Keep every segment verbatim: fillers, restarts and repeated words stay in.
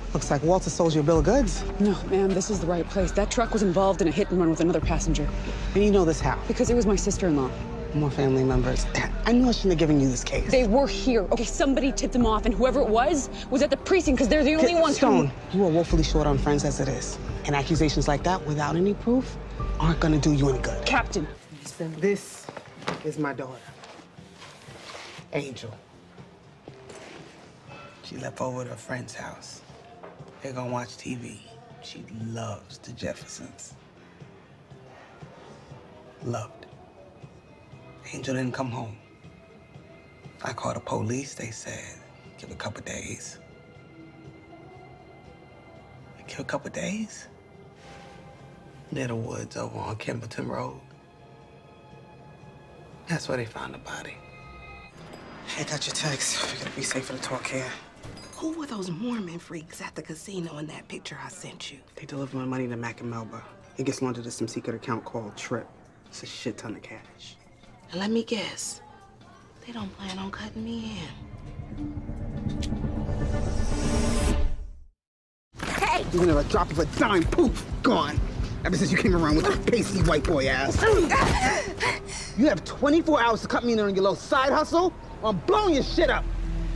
Looks like Walter sold you a bill of goods. No, ma'am, this is the right place. That truck was involved in a hit and run with another passenger. And you know this how? Because it was my sister-in-law. More family members. I knew I shouldn't have given you this case. They were here. Okay, somebody tipped them off, and whoever it was was at the precinct because they're the only ones. Stone, who... you are woefully short on friends as it is. And accusations like that, without any proof, aren't gonna do you any good. Captain. This is my daughter, Angel. She left over to a friend's house. They're gonna watch T V. She loves the Jeffersons. Loved. Angel didn't come home. I called the police. They said, give a couple days. Give a couple days? Near the woods over on Kimbleton Road. That's where they found the body. I got your text. We're gonna be safer to talk here. Who were those Mormon freaks at the casino in that picture I sent you? They deliver my money to Mac and Melba. It gets laundered to some secret account called Trip. It's a shit ton of cash. And let me guess, they don't plan on cutting me in. Hey! Even if a drop of a dime, poof, gone. Ever since you came around with that pasty white boy ass. You have twenty-four hours to cut me in on your little side hustle, or I'm blowing your shit up.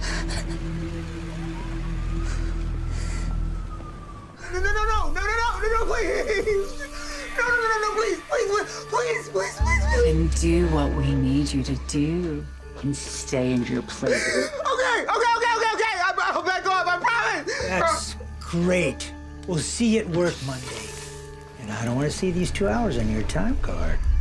No, no, no, no, no, no, no, no, no, please. No, no, no, no, no, please, please, please, please, please, please. And do what we need you to do and stay in your place. Okay, okay, okay, okay, okay. I, I'll back off, I promise. That's great. We'll see you at work Monday. And I don't want to see these two hours on your time card.